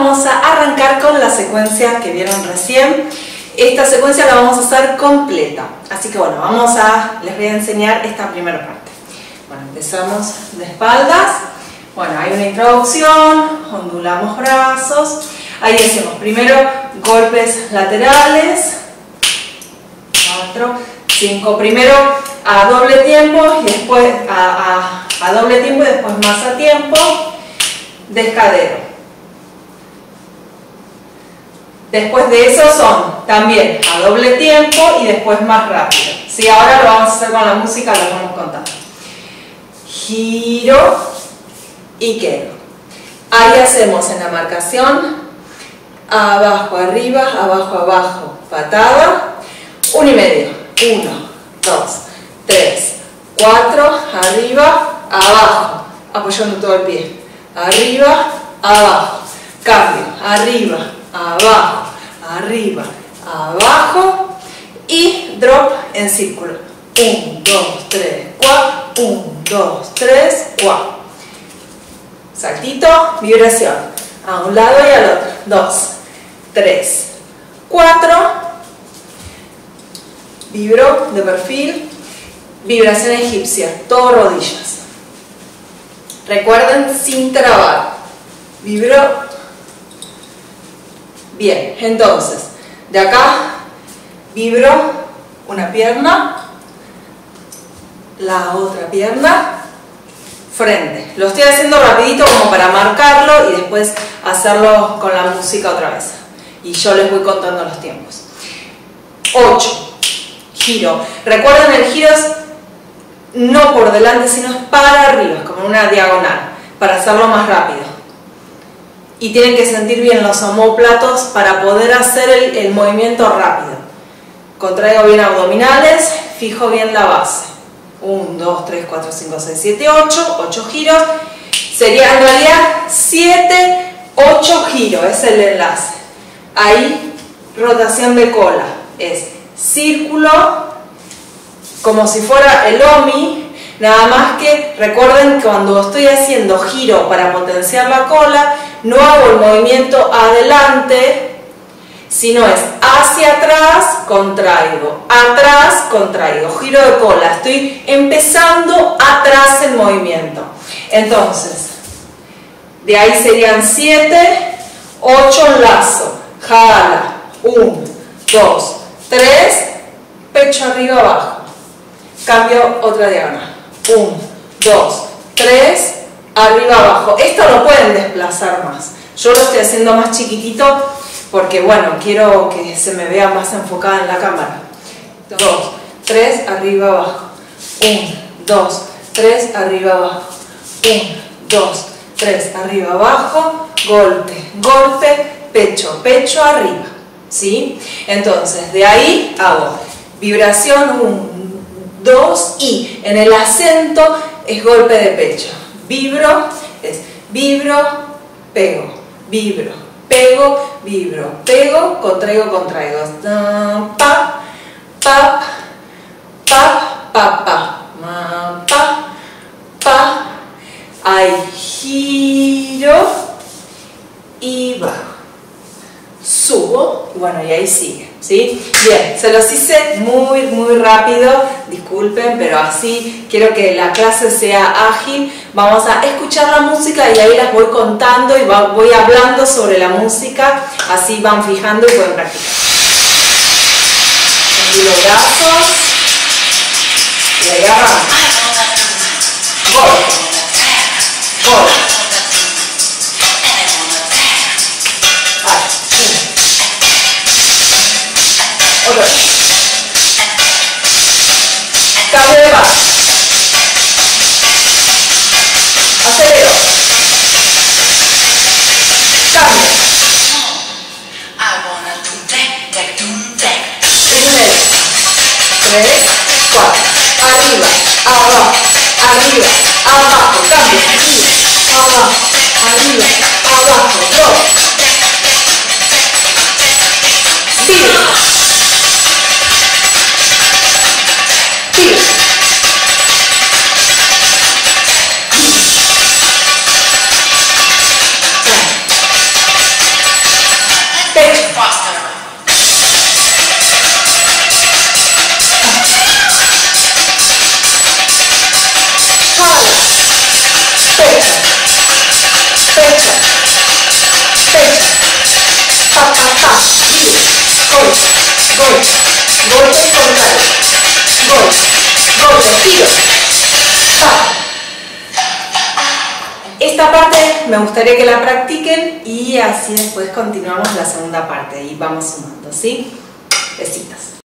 vamos a arrancar con la secuencia que vieron recién. Esta secuencia la vamos a hacer completa, así que bueno, les voy a enseñar esta primera parte. Bueno, empezamos de espaldas. Bueno, hay una introducción, ondulamos brazos. Ahí hacemos primero golpes laterales, 4, 5, primero a doble tiempo y después a doble tiempo y después más a tiempo, descadero. Después de eso son también a doble tiempo y después más rápido. ¿Sí? Ahora lo vamos a hacer con la música, lo vamos contando. Giro y quedo. Ahí hacemos en la marcación abajo, arriba, abajo, abajo, patada, 1 y medio, 1, 2, 3, 4, arriba, abajo, apoyando todo el pie, arriba, abajo, cambio, arriba, abajo, arriba, abajo y drop en círculo, 1, 2, 3, 4, 1, 2, 3, 4, saltito, vibración, a un lado y al otro, 2, 3, 4, vibro de perfil, vibración egipcia, todo rodillas. Recuerden sin trabar, vibro. Bien, entonces, de acá vibro una pierna, la otra pierna, frente. Lo estoy haciendo rapidito como para marcarlo y después hacerlo con la música otra vez. Y yo les voy contando los tiempos. 8. Giro. Recuerden, el giro es no por delante, sino es para arriba, como una diagonal, para hacerlo más rápido. Y tienen que sentir bien los omóplatos para poder hacer el movimiento rápido. Contraigo bien abdominales, fijo bien la base. 1, 2, 3, 4, 5, 6, 7, 8. 8 giros. Sería en realidad 7, 8 giros, es el enlace. Ahí, rotación de cola. Es círculo, como si fuera el OMI, nada más que recuerden que cuando estoy haciendo giro para potenciar la cola, no hago el movimiento adelante, sino es hacia atrás, contraigo, giro de cola, estoy empezando atrás el movimiento. Entonces, de ahí serían 7, 8 lazo, jala, 1, 2, 3, pecho arriba, abajo, cambio otra diagonal, 1, 2, 3, arriba, abajo. Esto lo pueden desplazar más, yo lo estoy haciendo más chiquitito porque bueno, quiero que se me vea más enfocada en la cámara. 2, 3, arriba, abajo, 1, 2, 3, arriba, abajo, 1, 2, 3, arriba, abajo, golpe, golpe, pecho, pecho, arriba. ¿Sí? Entonces, de ahí hago vibración 1, 2 y en el acento es golpe de pecho. Vibro, es vibro, pego, vibro, pego, vibro, pego, contraigo, contraigo. Pa, pa, pa, pa, pa, pa, pa. Ahí giro y bajo. Subo y bueno, y ahí sigue, ¿sí? Bien, se los hice muy rápido, disculpen, pero así quiero que la clase sea ágil. Vamos a escuchar la música y ahí las voy contando y voy hablando sobre la música, así van fijando y pueden practicar. Envío los brazos y ahí agarramos. Golpe, golpe. Otra vez. Cambio de base. Acelero. Cambio. 1 medio. 3, 4. Arriba, abajo, arriba, abajo. Cambio. Arriba, abajo, arriba, abajo. 2. Vibro. golpe, golpe frontal, golpe, giro, pa. Esta parte me gustaría que la practiquen y así después continuamos la segunda parte y vamos sumando, ¿sí? Besitos.